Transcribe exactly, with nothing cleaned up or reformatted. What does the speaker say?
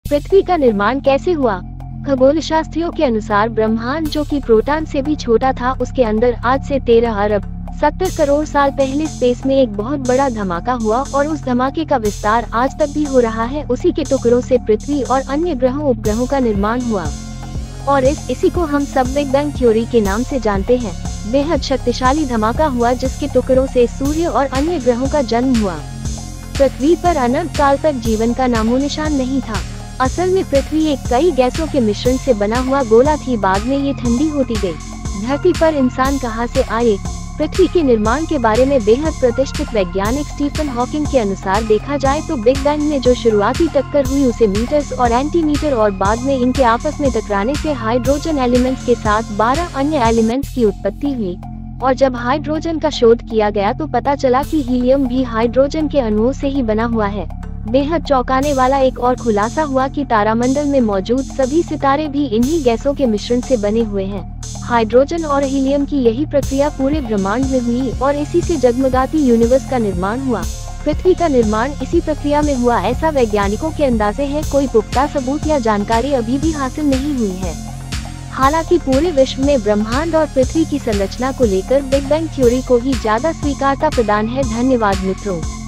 पृथ्वी का निर्माण कैसे हुआ? खगोलशास्त्रियों के अनुसार ब्रह्मांड, जो कि प्रोटॉन से भी छोटा था, उसके अंदर आज से तेरह अरब सत्तर करोड़ साल पहले स्पेस में एक बहुत बड़ा धमाका हुआ और उस धमाके का विस्तार आज तक भी हो रहा है। उसी के टुकड़ों से पृथ्वी और अन्य ग्रहों उपग्रहों का निर्माण हुआ और इस इसी को हम सब बिग बैंग थ्योरी के नाम से जानते हैं। बेहद शक्तिशाली धमाका हुआ जिसके टुकड़ों से सूर्य और अन्य ग्रहों का जन्म हुआ। पृथ्वी पर अनंत काल तक जीवन का नामो निशान नहीं था। असल में पृथ्वी एक कई गैसों के मिश्रण से बना हुआ गोला थी। बाद में ये ठंडी होती गई। धरती पर इंसान कहां से आए? पृथ्वी के निर्माण के बारे में बेहद प्रतिष्ठित वैज्ञानिक स्टीफन हॉकिंग के अनुसार देखा जाए तो बिग बैंग में जो शुरुआती टक्कर हुई उसे मीटर्स और एंटीमीटर और बाद में इनके आपस में टकराने से हाइड्रोजन एलिमेंट्स के साथ बारह अन्य एलिमेंट्स की उत्पत्ति हुई। और जब हाइड्रोजन का शोध किया गया तो पता चला कि हीलियम भी हाइड्रोजन के अणुओं से ही बना हुआ है। बेहद चौंकाने वाला एक और खुलासा हुआ कि तारामंडल में मौजूद सभी सितारे भी इन्हीं गैसों के मिश्रण से बने हुए हैं। हाइड्रोजन और हीलियम की यही प्रक्रिया पूरे ब्रह्मांड में हुई और इसी से जगमगाती यूनिवर्स का निर्माण हुआ। पृथ्वी का निर्माण इसी प्रक्रिया में हुआ, ऐसा वैज्ञानिकों के अंदाजे हैं। कोई पुख्ता सबूत या जानकारी अभी भी हासिल नहीं हुई है। हालांकि पूरे विश्व में ब्रह्मांड और पृथ्वी की संरचना को लेकर बिग बैंग थ्योरी को ही ज्यादा स्वीकारता प्रदान है। धन्यवाद मित्रों।